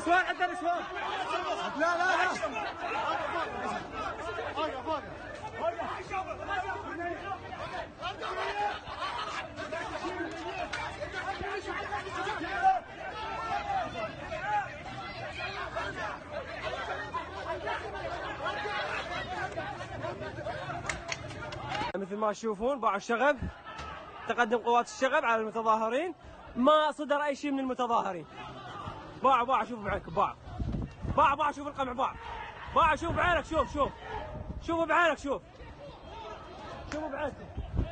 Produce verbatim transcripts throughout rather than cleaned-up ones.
نسوان عندنا نسوان. لا لا لا مثل ما تشوفون باعوا الشغب، تقدم قوات الشغب على المتظاهرين، ما صدر اي شيء من المتظاهرين. باعوا باعوا شوفوا بعينكم، باعوا باعوا باعوا شوف القمع، باع باعوا شوف بعينك، شوف شوف شوفوا بعينك، شوف شوفوا بعينكم،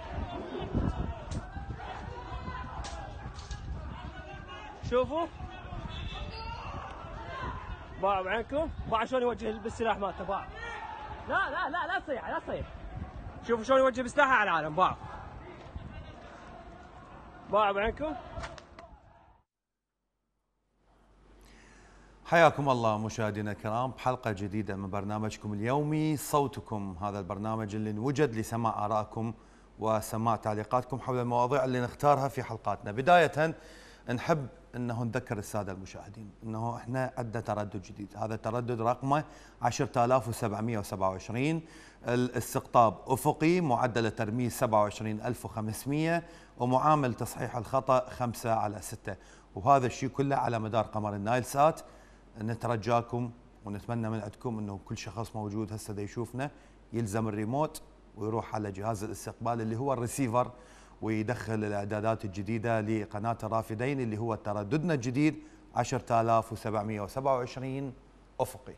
شوفوا باعوا بعينكم، باعوا شلون يوجه بالسلاح مالته، باعوا. لا لا لا لا تصيح لا تصيح، شوفوا شلون يوجه بسلاحه على العالم، باعوا باعوا بعينكم. حياكم الله مشاهدينا الكرام بحلقة جديدة من برنامجكم اليومي صوتكم، هذا البرنامج اللي نوجد لسماع آرائكم وسماع تعليقاتكم حول المواضيع اللي نختارها في حلقاتنا. بداية نحب انه نذكر السادة المشاهدين انه احنا عندنا تردد جديد، هذا التردد رقمه عشرة آلاف وسبعمئة وسبعة وعشرين، الاستقطاب افقي، معدل الترميز سبعة وعشرين ألف وخمسمئة، ومعامل تصحيح الخطأ خمسة على ستة، وهذا الشيء كله على مدار قمر النايل سات. نترجاكم ونتمنى من عندكم انه كل شخص موجود هسه دا يشوفنا يلزم الريموت ويروح على جهاز الاستقبال اللي هو الريسيفر ويدخل الاعدادات الجديده لقناه الرافدين اللي هو ترددنا الجديد عشرة آلاف وسبعمئة وسبعة وعشرين افقي.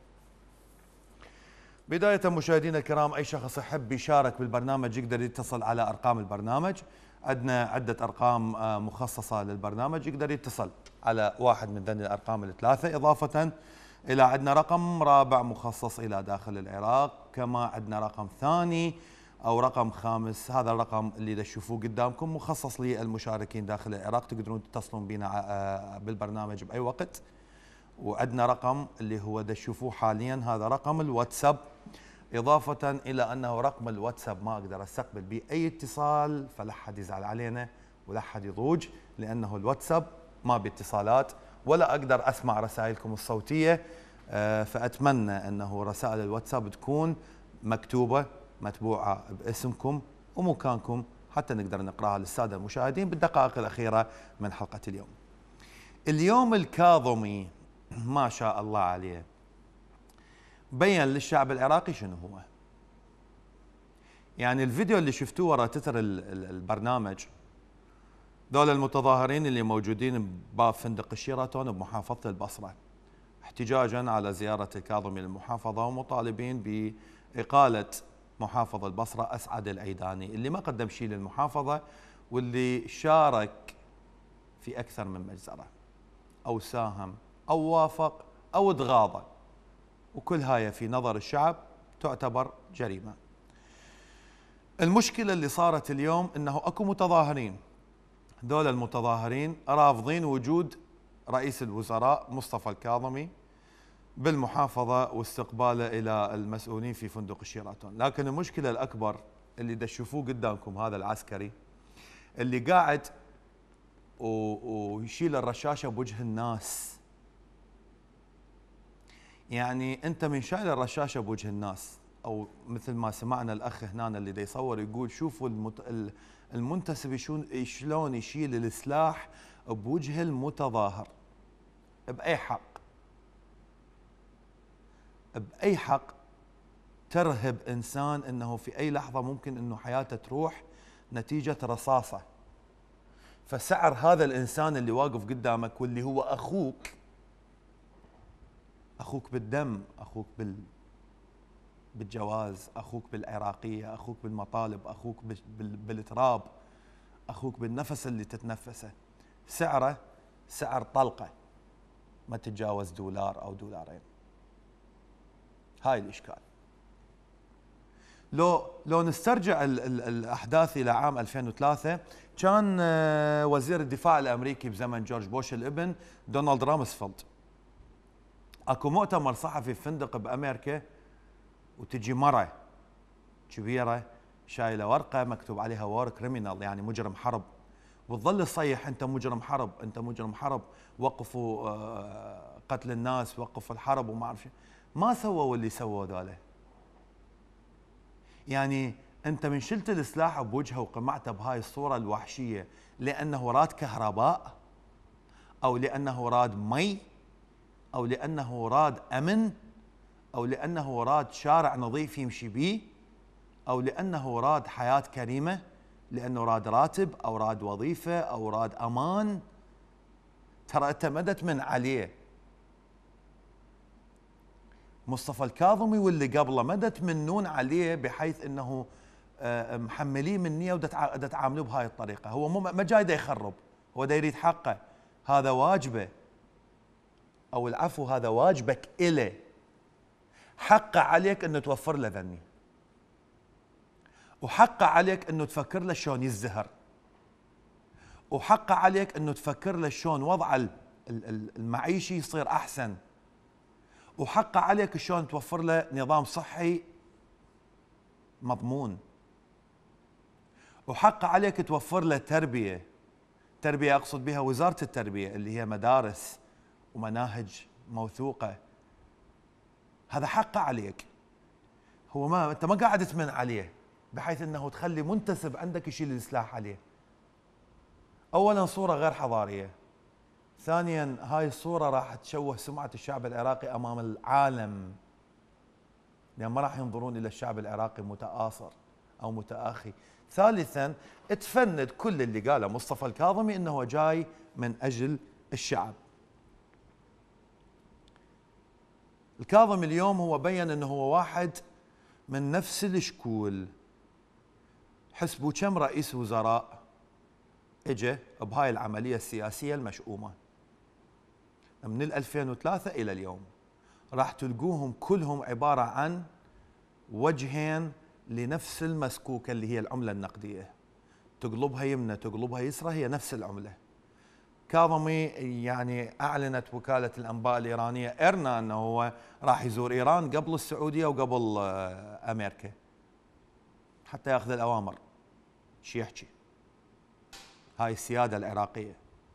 بدايه مشاهدينا الكرام، اي شخص يحب يشارك بالبرنامج يقدر يتصل على ارقام البرنامج، عندنا عده ارقام مخصصه للبرنامج، يقدر يتصل على واحد من ذني الارقام الثلاثه، اضافه الى عندنا رقم رابع مخصص الى داخل العراق، كما عندنا رقم ثاني او رقم خامس، هذا الرقم اللي تشوفوه قدامكم مخصص للمشاركين داخل العراق، تقدرون تتصلون بنا بالبرنامج باي وقت. وعندنا رقم اللي هو تشوفوه حاليا، هذا رقم الواتساب، إضافة إلى أنه رقم الواتساب ما أقدر أستقبل به أي اتصال، فلا حد يزعل علينا ولا حد يضوج، لأنه الواتساب ما باتصالات ولا أقدر أسمع رسائلكم الصوتية، فأتمنى أنه رسائل الواتساب تكون مكتوبة متبوعة باسمكم ومكانكم حتى نقدر نقراها للسادة المشاهدين بالدقائق الأخيرة من حلقة اليوم. اليوم الكاظمي ما شاء الله عليه بين للشعب العراقي شنو هو. يعني الفيديو اللي شفتوه ورا تتر البرنامج، ذول المتظاهرين اللي موجودين بباب فندق الشيراتون بمحافظة البصرة احتجاجا على زيارة الكاظمي للمحافظة، ومطالبين بإقالة محافظ البصرة أسعد العيداني اللي ما قدم شيء للمحافظة، واللي شارك في أكثر من مجزرة أو ساهم أو وافق أو تغاضى، وكل هاي في نظر الشعب تعتبر جريمة. المشكلة اللي صارت اليوم انه اكو متظاهرين، ذول المتظاهرين رافضين وجود رئيس الوزراء مصطفى الكاظمي بالمحافظة واستقباله الى المسؤولين في فندق الشيراتون، لكن المشكلة الاكبر اللي تشوفوه قدامكم هذا العسكري اللي قاعد ويشيل الرشاشة بوجه الناس. يعني انت من شايل الرشاشه بوجه الناس، او مثل ما سمعنا الاخ هنا اللي دا يصور يقول شوفوا المت... المنتسب شلون يشيل السلاح بوجه المتظاهر. باي حق؟ باي حق ترهب انسان انه في اي لحظه ممكن انه حياته تروح نتيجه رصاصه؟ فسعر هذا الانسان اللي واقف قدامك واللي هو اخوك، اخوك بالدم، اخوك بال بالجواز، اخوك بالعراقيه، اخوك بالمطالب، اخوك بال... بالتراب، اخوك بالنفس اللي تتنفسه، سعره سعر طلقه ما تتجاوز دولار او دولارين. هاي الاشكال. لو لو نسترجع ال ال الاحداث الى عام ألفين وثلاثة، كان وزير الدفاع الامريكي بزمن جورج بوش الابن دونالد رامسفيلد، اكو مؤتمر صحفي في فندق بامريكا، وتجي مره كبيره شايله ورقه مكتوب عليها وور كريمينال، يعني مجرم حرب، وتظل تصيح انت مجرم حرب، انت مجرم حرب، وقفوا قتل الناس، وقفوا الحرب وما اعرف شو، ما سووا اللي سووا ذولا. يعني انت من شلت السلاح بوجهه وقمعته بهاي الصوره الوحشيه لانه راد كهرباء، او لانه راد مي، او لانه راد امن، او لانه راد شارع نظيف يمشي بيه، او لانه راد حياه كريمه، لانه راد راتب او راد وظيفه او راد امان. ترى اعتمدت من عليه. مصطفى الكاظمي واللي قبله مدت منون عليه بحيث انه محمليه من نيه ودا تعاملوه بهاي الطريقه. هو مو ما جاي دا يخرب، هو دا يريد حقه، هذا واجبه، او العفو هذا واجبك إله. حقه عليك انه توفر له ذني، وحقه عليك انه تفكر له شلون يزدهر، وحقه عليك انه تفكر له شلون وضعه المعيشي يصير احسن، وحقه عليك شلون توفر له نظام صحي مضمون، وحقه عليك توفر له تربيه. تربيه اقصد بها وزاره التربيه اللي هي مدارس ومناهج موثوقه. هذا حقه عليك. هو ما انت ما قاعد تمن عليه بحيث انه تخلي منتسب عندك يشيل السلاح عليه. اولا صوره غير حضاريه. ثانيا هاي الصوره راح تشوه سمعه الشعب العراقي امام العالم، لان ما راح ينظرون الى الشعب العراقي متآصر او متآخي. ثالثا تفند كل اللي قاله مصطفى الكاظمي انه جاي من اجل الشعب. الكاظمي اليوم هو بين انه هو واحد من نفس الشكول. حسبوا كم رئيس وزراء اجى بهاي العمليه السياسيه المشؤومه من ألفين وثلاثة الى اليوم، راح تلقوهم كلهم عباره عن وجهين لنفس المسكوكه اللي هي العمله النقديه. تقلبها يمنى تقلبها يسرى هي نفس العمله. كاظمي يعني اعلنت وكاله الانباء الايرانيه ايرنا انه هو راح يزور ايران قبل السعوديه وقبل امريكا حتى ياخذ الاوامر. شو يحكي؟ هاي السياده العراقيه.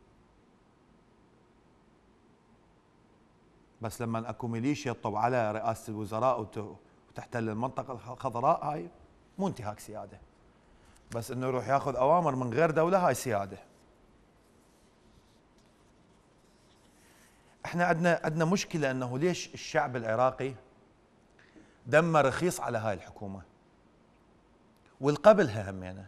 بس لما اكو ميليشيا تطب على رئاسه الوزراء وتحتل المنطقه الخضراء، هاي مو انتهاك سياده. بس انه يروح ياخذ اوامر من غير دوله، هاي سياده. احنا عندنا عندنا مشكله انه ليش الشعب العراقي دمه رخيص على هاي الحكومه والقبلها همينه.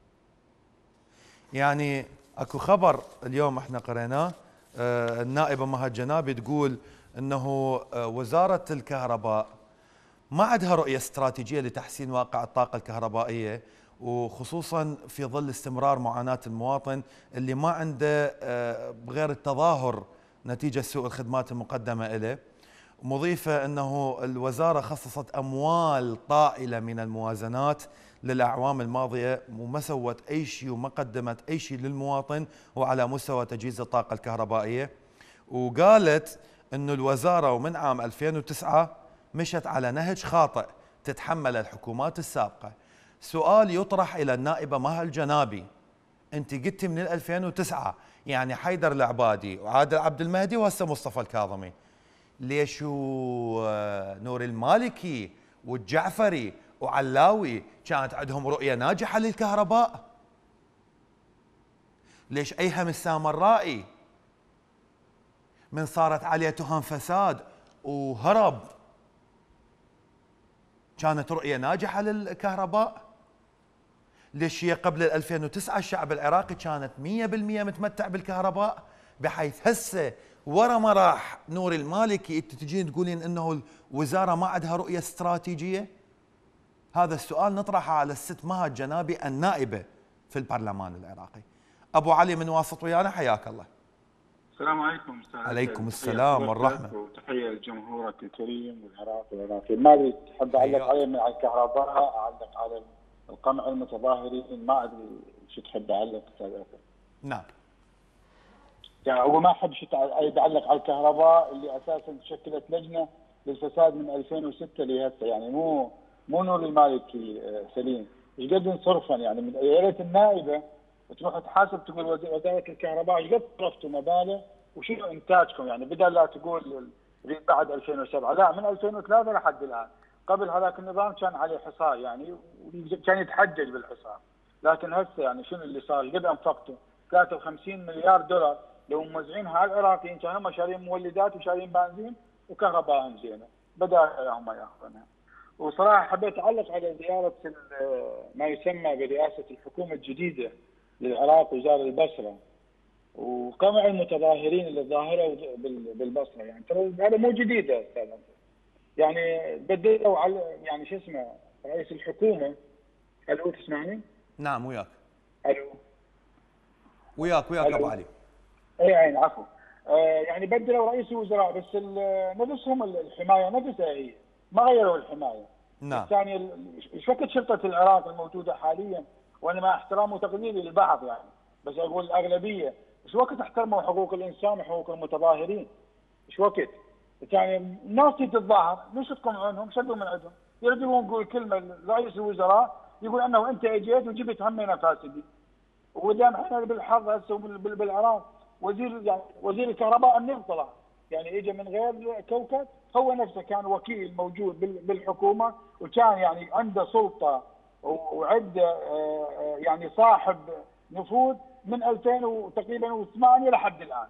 يعني اكو خبر اليوم احنا قريناه، آه النائبه مها جنابي تقول انه آه وزاره الكهرباء ما عندها رؤيه استراتيجيه لتحسين واقع الطاقه الكهربائيه، وخصوصا في ظل استمرار معاناه المواطن اللي ما عنده آه غير التظاهر نتيجه سوء الخدمات المقدمه له. مضيفه انه الوزاره خصصت اموال طائله من الموازنات للاعوام الماضيه وما سوت اي شيء وما قدمت اي شيء للمواطن وعلى مستوى تجهيز الطاقه الكهربائيه. وقالت انه الوزاره ومن عام ألفين وتسعة مشت على نهج خاطئ تتحمل الحكومات السابقه. سؤال يطرح الى النائبه مها الجنابي، انت قلتي من ألفين وتسعة يعني حيدر العبادي وعادل عبد المهدي وهسه مصطفى الكاظمي، ليش نور المالكي والجعفري وعلاوي كانت عندهم رؤيه ناجحه للكهرباء؟ ليش ايهم السامرائي من صارت عليه تهم فساد وهرب كانت رؤيه ناجحه للكهرباء؟ ليش هي قبل ألفين وتسعة الشعب العراقي كانت مية بالمية متمتع بالكهرباء، بحيث هسه ورا ما راح نور المالكي انت تجين تقولين انه الوزاره ما عندها رؤيه استراتيجيه؟ هذا السؤال نطرحه على الست مها الجنابي النائبه في البرلمان العراقي. ابو علي من واسط ويانا، حياك الله. السلام عليكم استاذ. عليكم السلام والرحمه. وتحيه لجمهورك الكريم والعراق والعراقي. ما ادري تحب اعلق عليه من على الكهرباء، اعلق على القمع المتظاهرين، ما ادري شو تحب اعلق استاذ. نعم. يعني هو ما احب شو يعلق على الكهرباء اللي اساسا شكلت لجنه للفساد من ألفين وستة لهسه، يعني مو مو نور المالكي سليم، ايش قد صرفا يعني من يا ريت النائبه تروح تحاسب تقول وزاره الكهرباء ايش قد صرفتوا مبالغ وشنو انتاجكم يعني، بدل لا تقول بعد ألفين وسبعة، لا من ألفين وثلاثة لحد الان. قبل هذاك النظام كان عليه حصار يعني، وكان يتحجج بالحصار، لكن هسه يعني شنو اللي صار؟ قد انفقتوا ثلاثة وخمسين مليار دولار لو موزعينها على العراقيين، كانوا هم شارين مولدات وشارين بنزين وكهرباء زينه، بدال هم ياخذونها. وصراحه حبيت اعلق على زياره ما يسمى برئاسه الحكومه الجديده للعراق وزاره البصره، وقمع المتظاهرين اللي ظاهروا بالبصره، يعني ترى هذا مو جديد يا استاذ، يعني بدلوا على يعني شو اسمه رئيس الحكومه. الو تسمعني؟ نعم وياك. الو وياك وياك ابو علي. اي عين عفوا. آه يعني بدلوا رئيس الوزراء بس نفسهم الحمايه نفسها هي، ما غيروا الحمايه. نعم. الثاني ايش وقت شرطه العراق الموجوده حاليا، وانا مع احترامي وتقديري للبعض يعني، بس اقول الاغلبيه، ايش وقت احترموا حقوق الانسان وحقوق المتظاهرين؟ ايش وقت؟ يعني الناس تتظاهر، ليش تقمعونهم؟ شدوا من عندهم، يردون يقول كلمه رئيس الوزراء يقول انه انت اجيت وجبت همنا فاسدين. ودام احنا بالحظ هسه بالعراق وزير يعني وزير الكهرباء منين طلع؟ يعني اجى من غير كوكب، هو نفسه كان وكيل موجود بالحكومه وكان يعني عنده سلطه وعنده يعني صاحب نفوذ من ألفين وتقريبا وثمانية لحد الان.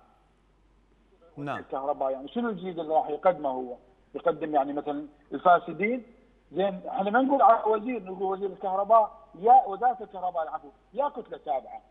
نعم. الكهرباء يعني شنو الجديد اللي راح يقدمه هو؟ يقدم يعني مثلا الفاسدين؟ زين احنا ما نقول على وزير، نقول وزير الكهرباء يا وزاره الكهرباء العفو يا كتله تابعه.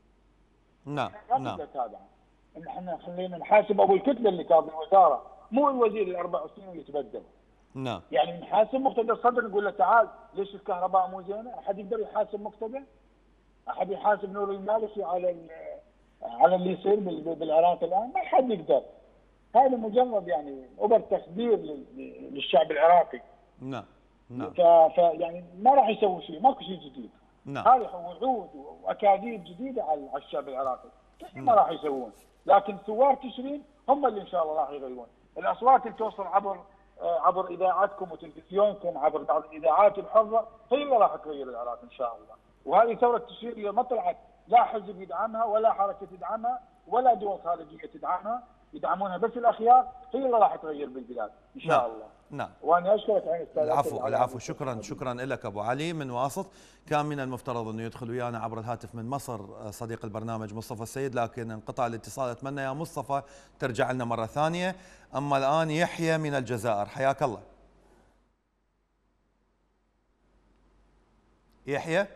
نعم يا نعم. كتله تابعه. احنا خلينا نحاسب ابو الكتله اللي كان بالوزاره، مو الوزير الاربع سنين اللي تبدل. نعم. يعني نحاسب مقتدى الصدر نقول له تعال ليش الكهرباء مو زينه؟ احد يقدر يحاسب مقتدى؟ احد يحاسب نور المالكي على على اللي يصير بالعراق الان؟ ما حد يقدر. هذا مجرد يعني اوبر تخدير للشعب العراقي. نعم نعم. ف يعني ما راح يسوي شيء، ماكو شيء جديد. نعم. هذه وعود واكاذيب جديده على الشعب العراقي، ما راح يسوون، لكن ثوار تشرين هم اللي ان شاء الله راح يغيرون. الاصوات اللي توصل عبر عبر اذاعتكم وتلفزيونكم، عبر بعض الاذاعات الحره، هي اللي راح تغير العراق ان شاء الله. وهذه ثوره تشرين اللي ما طلعت لا حزب يدعمها ولا حركه تدعمها ولا دول خارجيه تدعمها، يدعمونها بس الاخيار، هي اللي راح تغير بالبلاد ان شاء نعم. الله. نعم. وانا اشكرك عين استاذ. العفو العفو. شكرا شكرا لك ابو علي من واسط. كان من المفترض انه يدخل ويانا عبر الهاتف من مصر صديق البرنامج مصطفى السيد، لكن انقطع الاتصال. اتمنى يا مصطفى ترجع لنا مره ثانيه. اما الان يحيى من الجزائر، حياك الله. يحيى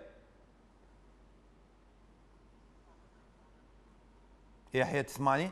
يحيى تسمعني؟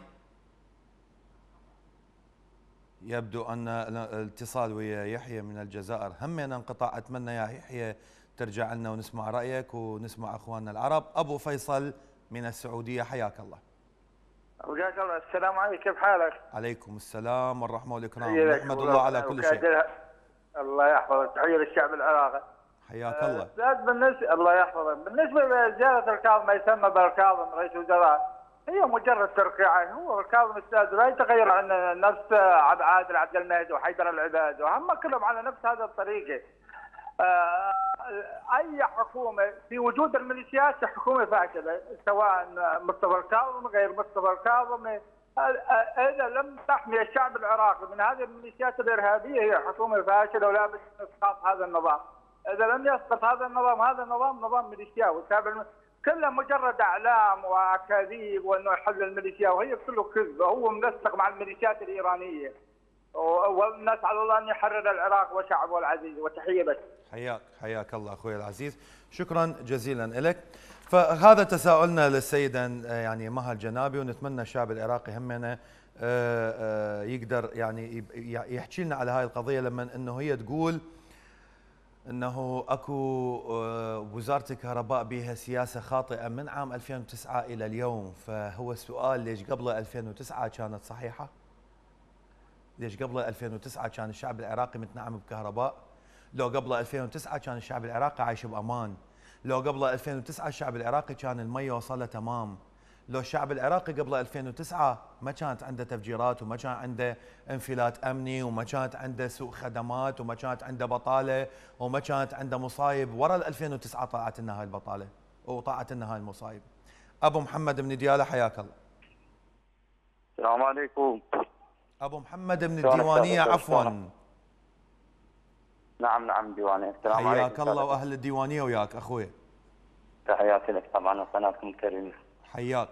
يبدو أن الاتصال ويا يحيى من الجزائر همنا انقطع. أتمنى يا يحيى ترجع لنا ونسمع رأيك ونسمع أخواننا العرب. أبو فيصل من السعودية، حياك الله. حياك الله. السلام عليكم، كيف حالك؟ عليكم السلام والرحمة والإكرام، نحمد الله على كل شيء. الله يحفظك. تحية للشعب العراقي. حياك الله. أستاذ بالنسبة الله يحفظك، بالنسبة لزيارة الكاظم ما يسمى بالكاظم رئيس الوزراء، هي مجرد ترقيعات. هو الكاظم استاذ لا يتغير عن نفس عبد عادل عبد المهدي وحيدر العباد، وهم كلهم على نفس هذه الطريقه. آه اي حكومه في وجود الميليشيات حكومه فاشله، سواء مصطفى الكاظم غير مصطفى الكاظم. اذا لم تحمي الشعب العراقي من هذه الميليشيات الارهابيه هي حكومه فاشله ولا بد من اسقاط هذا النظام. اذا لم يسقط هذا النظام، هذا النظام نظام ميليشياوي كله مجرد اعلام واكاذيب وانه يحل الميليشيا، وهي كله كذب. هو منسق مع الميليشيات الايرانيه، ونسال الله ان يحرر العراق وشعبه العزيز. وتحيه لك. حياك حياك الله اخوي العزيز، شكرا جزيلا لك. فهذا تساؤلنا للسيده يعني مها الجنابي، ونتمنى الشعب العراقي همنا يقدر يعني يحكي لنا على هاي القضيه، لما انه هي تقول انه اكو وزاره الكهرباء بها سياسه خاطئه من عام ألفين وتسعة الى اليوم. فهو السؤال ليش قبل ألفين وتسعة كانت صحيحه؟ ليش قبل ألفين وتسعة كان الشعب العراقي متنعم بكهرباء؟ لو قبل ألفين وتسعة كان الشعب العراقي عايش بامان. لو قبل ألفين وتسعة الشعب العراقي كان المي وصله تمام. لو الشعب العراقي قبل ألفين وتسعة ما كانت عنده تفجيرات وما كان عنده انفلات امني وما كانت عنده سوء خدمات وما كانت عنده بطاله وما كانت عنده مصايب، ورا ألفين وتسعة طلعت لنا هاي البطاله وطلعت لنا هاي المصايب. ابو محمد من دياله، حياك الله. السلام عليكم. ابو محمد من الديوانيه عفوا. نعم نعم ديوانيه. السلام عليكم. حياك الله واهل الديوانيه وياك اخوي. تحياتي لك طبعا وقناتكم الكريمه. حياك.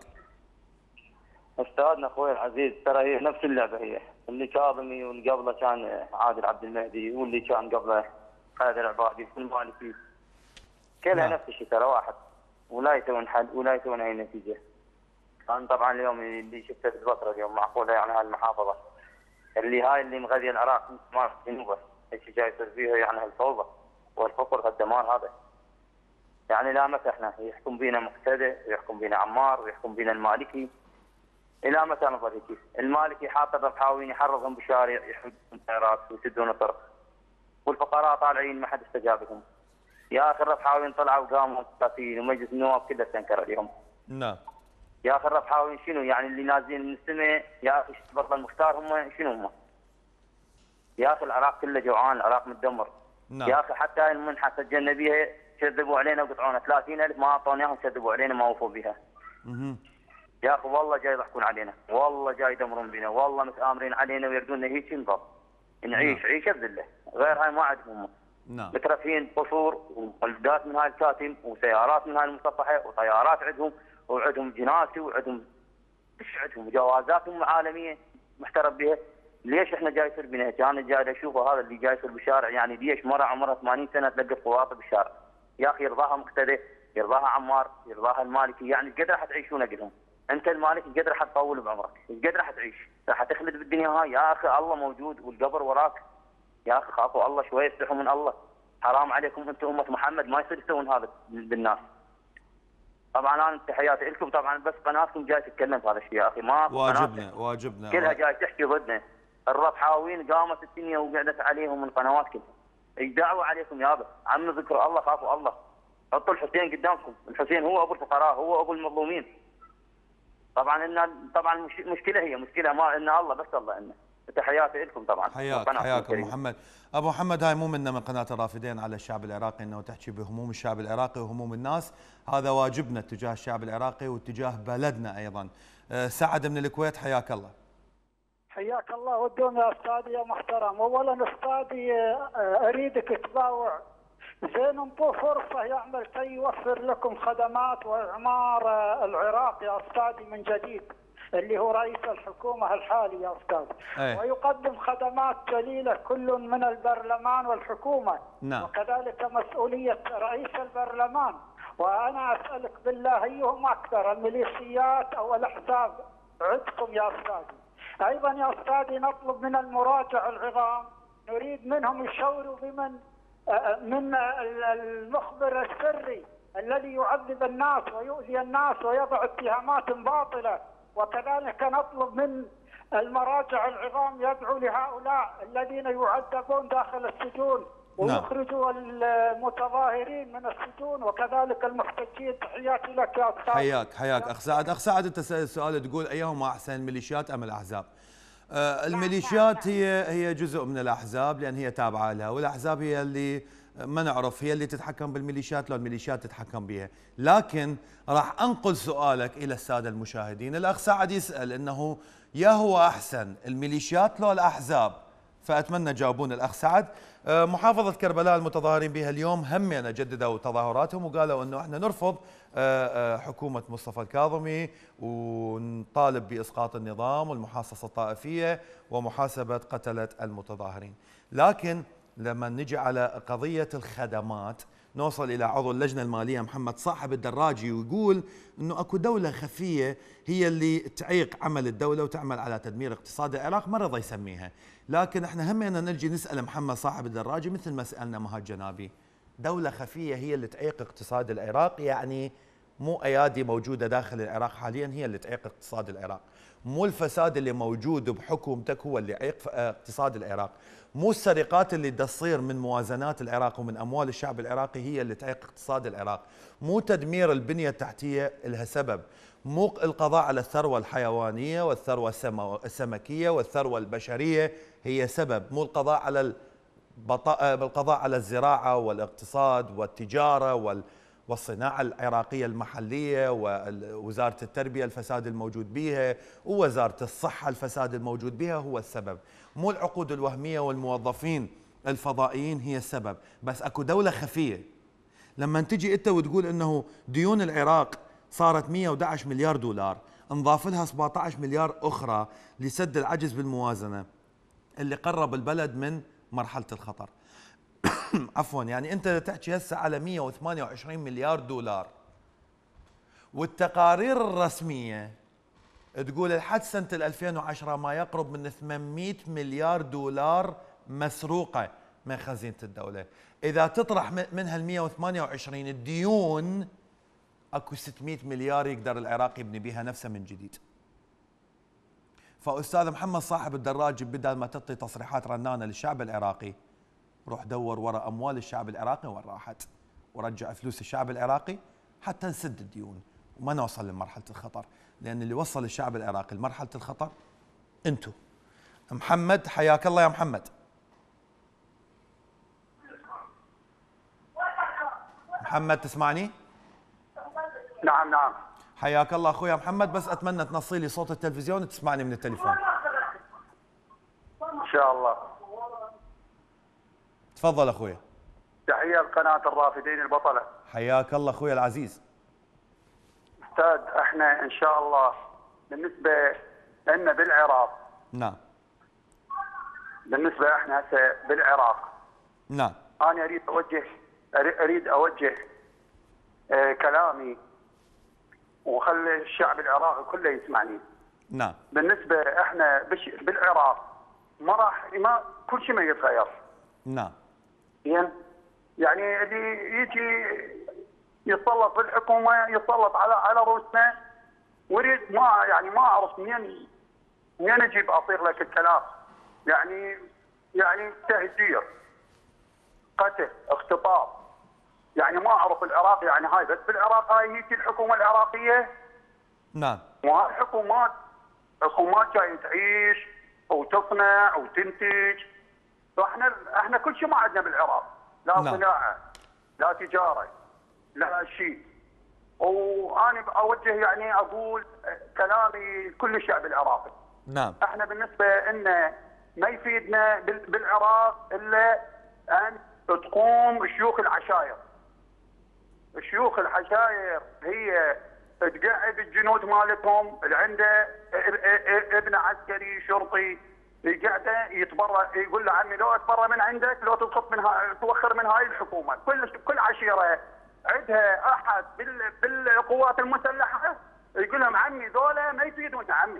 استاذنا اخوي العزيز، ترى هي نفس اللعبه، هي اللي كاظمي واللي قبله كان عادل عبد المهدي واللي كان قبله قادر العبادي والمالكي، كلها نعم. نفس الشيء ترى واحد، ولا يسوون حل ولا يسوون اي نتيجه. كان طبعا اليوم اللي شفته في البصره اليوم معقوله يعني هالمحافظه اللي هاي اللي مغذيه العراق ما جنوبه، ايش جاي يصير فيها يعني هالفوضى والفقر والدمار هذا. يعني لا متى احنا يحكم بينا مقتدى ويحكم بينا عمار ويحكم بينا المالكي، الى متى نظل هيك؟ المالكي حاط الربحاويين يحرضهم بالشارع يحدون السيارات ويسدون الطرق، والفقراء طالعين ما حد استجاب لهم. يا اخي الربحاويين طلعوا وقاموا مستقيم ومجلس النواب كله استنكر عليهم. نعم. يا اخي الربحاويين شنو يعني اللي نازلين من السماء؟ يا اخي برضه المختار هم شنو هم؟ يا اخي العراق كله جوعان، العراق متدمر. نعم. يا اخي حتى المنحه سجلنا بيها كذبوا علينا وقطعونا ثلاثين ألف ما اعطونا اياهم، كذبوا علينا ما وفوا بها. اها. يا اخي والله جاي يضحكون علينا، والله جاي يدمرون بنا، والله متآمرين علينا ويردونا هيك نظل نعيش نعم. عيشه بذله، غير هاي ما عندهم. نعم. مترفين قصور وولدات من هاي الكاتم وسيارات من هاي المسطحه وطيارات عندهم وعندهم جناسي وعندهم ايش عندهم جوازاتهم عالميه محترف بها. ليش احنا جاي يصير بنا هيك؟ انا جاي اشوفه هذا اللي جاي يصير بالشارع، يعني ليش مره عمرها ثمانين سنه تلقى قواطع بالشارع؟ يا اخي يرضاها مقتدى، يرضاها عمار، يرضاها المالكي، يعني قد راح تعيشون قدهم؟ انت المالكي قد راح تطول بعمرك؟ قد راح تعيش؟ راح تخلد بالدنيا هاي؟ يا اخي الله موجود والقبر وراك. يا اخي خافوا الله شوي، استحوا من الله، حرام عليكم انتم امه محمد، ما يصير تسوون هذا بالناس. طبعا انا تحياتي لكم طبعا، بس قناتكم جاي تتكلم في هذا الشيء يا اخي، ما واجبنا واجبنا كلها جاي تحكي ضدنا. الربحاويين قامت الدنيا وقعدت عليهم من قنوات كلها. ايش دعوه عليكم يابا؟ عم ذكر الله، خافوا الله. حطوا الحسين قدامكم، الحسين هو ابو الفقراء، هو ابو المظلومين. طبعا ان طبعا مشكله هي مشكله ما ان الله بس الله انه. تحياتي لكم طبعا. حياك حياك ابو محمد. ابو محمد هاي مو منا من قناه الرافدين على الشعب العراقي انه تحكي بهموم الشعب العراقي وهموم الناس، هذا واجبنا تجاه الشعب العراقي واتجاه بلدنا ايضا. أه سعد من الكويت حياك الله. حياك الله ودون يا استاذي يا محترم. اولا استاذي اريدك تباوع زين انطوه فرصه يعمل كي يوفر لكم خدمات واعمار العراق يا استاذي من جديد، اللي هو رئيس الحكومه الحالي يا استاذ. أيه. ويقدم خدمات جليله كل من البرلمان والحكومه. نعم. وكذلك مسؤوليه رئيس البرلمان. وانا اسالك بالله ايهم اكثر، الميليشيات او الاحزاب عندكم يا استاذي؟ ايضا يا استاذي نطلب من المراجع العظام، نريد منهم يشوروا بمن من المخبر السري الذي يعذب الناس ويؤذي الناس ويضع اتهامات باطله. وكذلك نطلب من المراجع العظام يدعو لهؤلاء الذين يعذبون داخل السجون ويخرجوا المتظاهرين من السجون وكذلك المحتجين. تحياتي لك يا استاذ. حياك حياك اخ سعد. اخ سعد انت سأل السؤال تقول ايهما احسن الميليشيات ام الاحزاب؟ آه الميليشيات هي هي جزء من الاحزاب لان هي تابعه لها، والاحزاب هي اللي ما نعرف هي اللي تتحكم بالميليشيات لو الميليشيات تتحكم بها. لكن راح انقل سؤالك الى الساده المشاهدين. الاخ سعد يسال انه يا هو احسن الميليشيات لو الاحزاب؟ فاتمنى تجاوبون الاخ سعد. محافظه كربلاء المتظاهرين بها اليوم همنا جددوا تظاهراتهم وقالوا انه احنا نرفض حكومه مصطفى الكاظمي ونطالب باسقاط النظام والمحاصصه الطائفيه ومحاسبه قتله المتظاهرين. لكن لما نجي على قضيه الخدمات نوصل الى عضو اللجنه الماليه محمد صاحب الدراجي ويقول انه اكو دوله خفيه هي اللي تعيق عمل الدوله وتعمل على تدمير اقتصاد العراق، ما رضى يسميها. لكن احنا همنا نجي نسال محمد صاحب الدراجي مثل ما سالنا مهاد جنابي، دوله خفيه هي اللي تعيق اقتصاد العراق، يعني مو ايادي موجوده داخل العراق حاليا هي اللي تعيق اقتصاد العراق، مو الفساد اللي موجود بحكومتك هو اللي يعيق اقتصاد العراق، مو السرقات اللي تصير من موازنات العراق ومن اموال الشعب العراقي هي اللي تعيق اقتصاد العراق، مو تدمير البنيه التحتيه لها سبب، مو القضاء على الثروه الحيوانيه والثروه السمكيه والثروه البشريه هي سبب، مو القضاء على القضاء على الزراعه والاقتصاد والتجاره وال والصناعة العراقية المحلية ووزارة التربية الفساد الموجود بها ووزارة الصحة الفساد الموجود بها هو السبب، مو العقود الوهمية والموظفين الفضائيين هي السبب. بس اكو دولة خفية. لما تجي انت وتقول انه ديون العراق صارت مئة وأحد عشر مليار دولار، انضاف لها سبعة عشر مليار اخرى لسد العجز بالموازنة اللي قرب البلد من مرحلة الخطر. عفوا، يعني انت تحكي هسه على مئة وثمانية وعشرين مليار دولار، والتقارير الرسمية تقول لحد سنة ألفين وعشرة ما يقرب من ثمانمئة مليار دولار مسروقة من خزينة الدولة. إذا تطرح منها ال مئة وثمانية وعشرين الديون، اكو ستمئة مليار يقدر العراق يبني بها نفسه من جديد. فأستاذ محمد صاحب الدراج بدل ما تعطي تصريحات رنانة للشعب العراقي، روح دور وراء أموال الشعب العراقي وين راحت، ورجع فلوس الشعب العراقي حتى نسد الديون وما نوصل لمرحلة الخطر، لأن اللي وصل الشعب العراقي لمرحلة الخطر أنتو. محمد، حياك الله يا محمد. محمد تسمعني؟ نعم نعم. حياك الله أخويا محمد، بس أتمنى تنصي لي صوت التلفزيون وتسمعني من التليفون. إن شاء الله. تفضل أخويا. تحية لقناة الرافدين البطلة. حياك الله أخويا العزيز. أستاذ، احنا إن شاء الله بالنسبة لنا بالعراق. نعم. بالنسبة احنا هسه بالعراق. نعم. أنا أريد أوجه أريد أوجه آه كلامي وخلي الشعب العراقي كله يسمعني. نعم. بالنسبة احنا بالعراق ما راح ما كل شيء ما يتغير. نعم. يعني يعني اللي يجي يتسلط بالحكومة يتسلط على على روسنا، ويريد ما يعني ما أعرف منين منين أجيب أصيغ لك الكلام. يعني يعني تهجير، قتل، اختطاف، يعني ما أعرف العراق يعني هاي. بس بالعراق هاي هي الحكومة العراقية. نعم. وهاي حكومات حكومات جاية تعيش وتصنع وتنتج. فاحنا احنا كل شيء ما عندنا بالعراق، لا نعم. صناعة لا تجارة لا شيء. وانا اوجه يعني اقول كلامي لكل الشعب العراقي. نعم. احنا بالنسبة لنا ما يفيدنا بالعراق الا ان تقوم شيوخ العشائر. شيوخ العشائر هي تقعد الجنود مالتهم اللي عنده ابن عسكري شرطي قاعده يتبرى، يقول له عمي لو اتبرى من عندك لو تسقط من هاي توخر من هاي الحكومه. كل كل عشيره عندها احد بالقوات المسلحه يقول لهم عمي ذولا ما يفيدون عمي.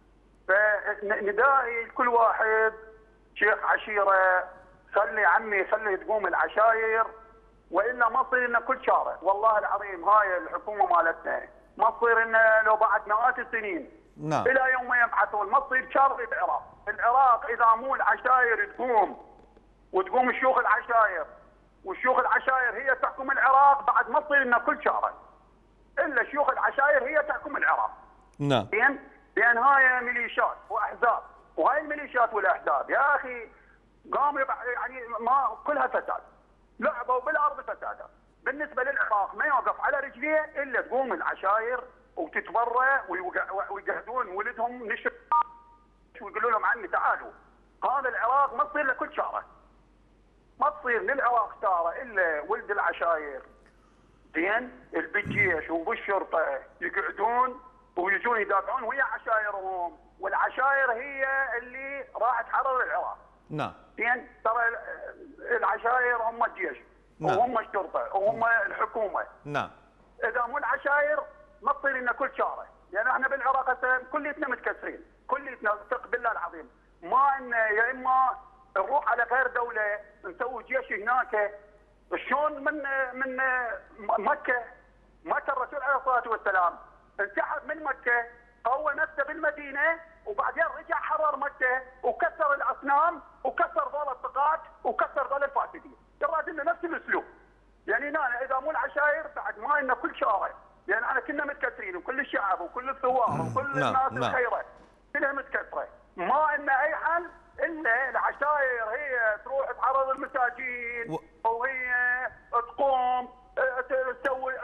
فندائي لكل واحد شيخ عشيره خلي عمي خلي تقوم العشاير، والا ما تصير لنا كل شارع. والله العظيم هاي الحكومه مالتنا ما تصير لنا لو بعد مئات السنين. نعم. الى يوم يبعثون ما تصير شر بالعراق. العراق اذا مو العشاير تقوم وتقوم شيوخ العشاير وشيوخ العشاير هي تحكم العراق، بعد ما تصير لنا كل شارع الا شيوخ العشاير هي تحكم العراق. نعم. لان لان هاي ميليشيات واحزاب، وهاي الميليشيات والاحزاب يا اخي قاموا يعني ما كلها فساد، لعبوا بالارض فسادا. بالنسبه للعراق ما يوقف على رجليه الا تقوم العشاير وتتبرى ويقعدون ولدهم نشر ويقولوا لهم عمي تعالوا. هذا العراق ما تصير له كل شارع، ما تصير للعراق شارع الا ولد العشاير. زين بالجيش وبالشرطه يقعدون ويجون يدافعون ويا عشايرهم، والعشاير هي اللي راح تحرر العراق. نعم. زين ترى العشاير هم الجيش. نعم. وهم الشرطه وهم الحكومه. نعم. اذا مو العشاير ما تصير لنا كل شارع. يعني احنا بالعراق هسه كليتنا متكسرين، كليتنا ثق بالله العظيم. ما ان يا اما نروح على غير دوله نسوي جيش هناك. شلون من من مكه مكه الرسول عليه الصلاه والسلام انسحب من مكه قوى نفسه بالمدينه وبعدين رجع حرر مكه وكسر الاصنام وكسر ظل الطقات وكسر ظل الفاسدين. ترى لنا نفس الاسلوب. يعني هنا اذا مو العشاير بعد ما لنا كل شارع. يعني احنا كنا متكسرين وكل الشعب وكل الثوار وكل نعم. الناس نعم. الخيره كلها متكسره. ما لنا اي حل الا العشاير هي تروح تعرض المساجين و... وهي تقوم تسوي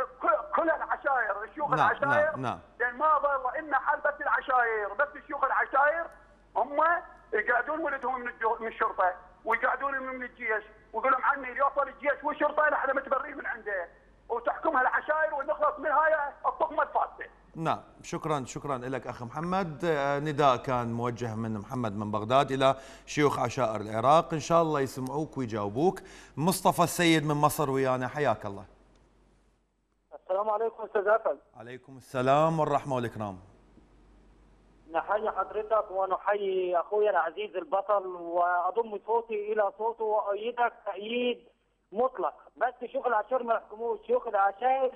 شيوخ نعم العشائر، نعم نعم لان ما ظل إن حل بس العشائر، بس شيوخ العشائر هم يقعدون ولدهم من من الشرطه ويقعدون من الجيش ويقول لهم عني يوصل الجيش والشرطه نحن متبرئين من عنده وتحكمها العشائر ونخلص من هاي الطقمه الفاسده. نعم شكرا شكرا لك أخ محمد. نداء كان موجه من محمد من بغداد إلى شيوخ عشائر العراق، إن شاء الله يسمعوك ويجاوبوك. مصطفى السيد من مصر ويانا، حياك الله. السلام عليكم استاذ أفل. عليكم السلام والرحمة والإكرام. نحيي حضرتك ونحيي أخويا العزيز البطل وأضم صوتي إلى صوته وأؤيدك تأييد مطلق، بس شيوخ العشائر ما يحكموش، شيوخ العشائر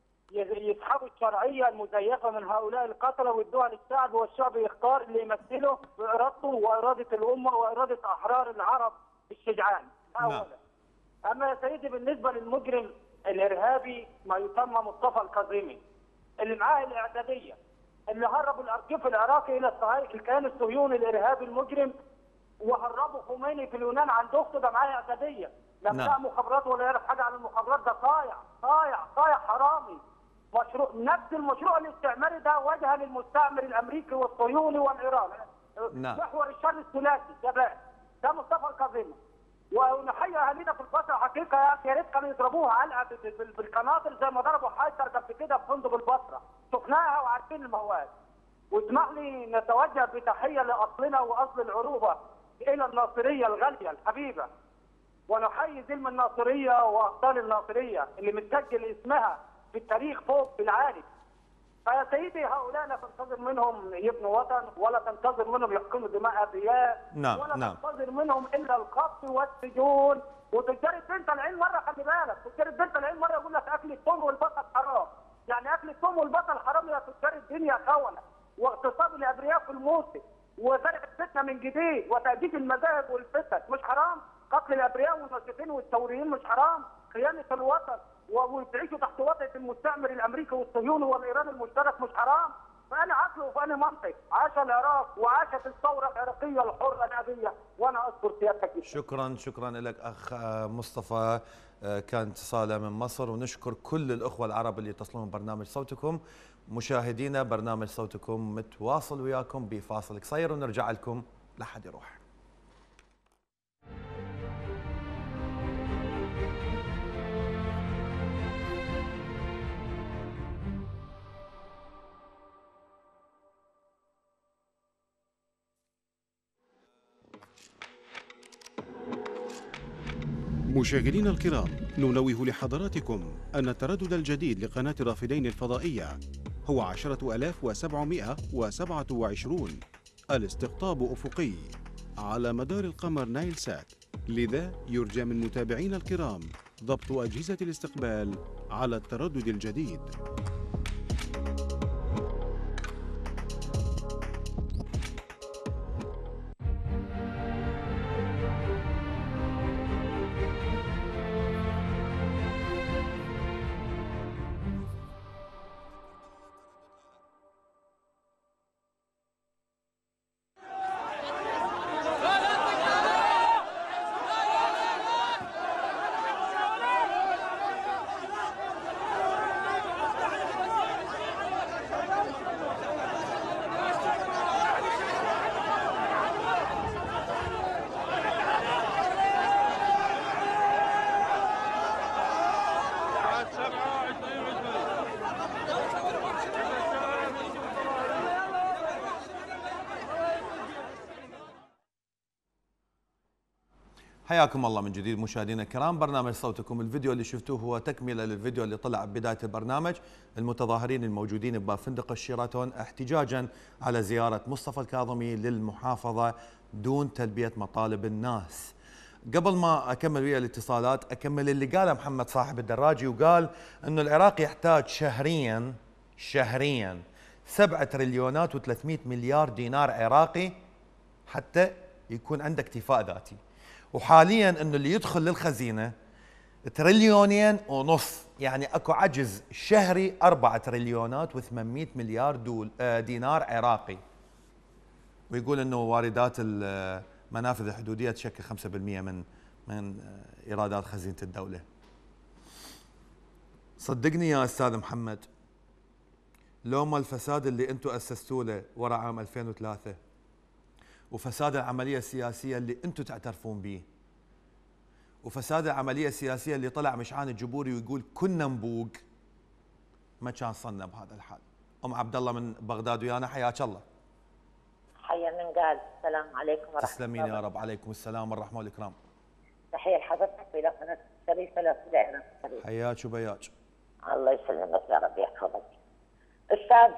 يسحبوا الشرعيه المزيفه من هؤلاء القتله ويدوها للشعب، والشعب يختار اللي يمثله بارادته واراده الامه واراده احرار العرب الشجعان. اولا. اما يا سيدي بالنسبه للمجرم الارهابي ما يسمى مصطفى الكاظمي اللي معاه الاعداديه اللي هربوا الارشيف العراقي الى الصهاينه، الكيان الصهيوني الارهابي المجرم، وهربوا خميني في اليونان عند اخته، ده معاه اعداديه، لا بتاع مخابرات ولا يعرف حاجه عن المخابرات، ده صايع صايع صايع حرامي. مشروع نفس المشروع الاستعماري ده وجه للمستعمر الامريكي والصهيوني والايراني. نعم. محور الشر الثلاثي شباب ده مصطفى الكاظمي. ونحيي اهالينا في الفتره حقيقه يا اخي، يا ريت كانوا يضربوها علقه بالقناطر زي ما ضربوا حيدر قبل كده في فندق البصره، شفناها وعارفين المواد. واسمح لي نتوجه بتحيه لاصلنا واصل العروبه الى الناصريه الغاليه الحبيبه، ونحيي زلم الناصريه وابطال الناصريه اللي متسجل اسمها في التاريخ فوق في العالي. فيا سيدي هؤلاء لا تنتظر منهم يبنوا وطن، ولا تنتظر منهم يحكموا دماء ابرياء، نعم ولا نعم. تنتظر منهم الا القبض والسجون. وتجار الدين طالعين مره، خلي بالك، تجار الدين طالعين مره يقول لك اكل الثوم والبصل حرام. يعني اكل الثوم والبصل حرام يا تجار الدين يا خونه، واغتصاب الابرياء في الموسم، وزرع الفتنه من جديد، وتأجيج المذاهب والفتن مش حرام؟ قتل الابرياء والمسيحيين والثوريين مش حرام؟ خيانه الوطن وتعيشوا تحت وطأة المستعمر الامريكي والصهيوني والايراني المشترك مش حرام؟ فانا عقل وفانا منطق. عاش العراق وعاشت الثوره العراقيه الحره الابيه، وانا اذكر سيادتك. شكرا شكرا لك اخ مصطفى، كان اتصاله من مصر. ونشكر كل الاخوه العرب اللي يتصلون برنامج صوتكم. مشاهدينا برنامج صوتكم متواصل وياكم بفاصل قصير ونرجع لكم، لا حد يروح. مشاهدينا الكرام، ننوه لحضراتكم أن التردد الجديد لقناة الرافدين الفضائية هو عشرة آلاف وسبعمائة وسبعة وعشرين، الاستقطاب أفقي على مدار القمر نايل سات، لذا يرجى من متابعينا الكرام ضبط أجهزة الاستقبال على التردد الجديد. حياكم الله من جديد مشاهدينا الكرام. برنامج صوتكم، الفيديو اللي شفتوه هو تكمله للفيديو اللي طلع بدايه البرنامج، المتظاهرين الموجودين بباب فندق الشيراتون احتجاجا على زياره مصطفى الكاظمي للمحافظه دون تلبيه مطالب الناس. قبل ما اكمل ويا الاتصالات اكمل اللي قاله محمد صاحب الدراجي، وقال انه العراق يحتاج شهريا شهريا سبعة تريليونات وثلاثمئة مليار دينار عراقي حتى يكون عنده اكتفاء ذاتي، وحاليا انه اللي يدخل للخزينه تريليونين ونص، يعني اكو عجز شهري أربعة تريليونات وثمانمئة مليار دول دينار عراقي. ويقول انه واردات المنافذ الحدوديه تشكل خمسة بالمئة من من ايرادات خزينه الدوله. صدقني يا استاذ محمد، لو ما الفساد اللي انتم اسستوا له وراء عام ألفين وثلاثة وفساد العمليه السياسيه اللي انتم تعترفون به وفساد العمليه السياسيه اللي طلع مشعان الجبوري ويقول كنا نبوق، ما كان صلنا بهذا الحال. ام عبد الله من بغداد ويانا، حياك الله. حيا من قال. السلام عليكم ورحمه الله. تسلمين يا رب. عليكم السلام والرحمه والإكرام. تحيه لحضرتك والى قناه الشريفه للعراق. حياك وبياك. الله يسلمك يا رب يحفظك. استاذ،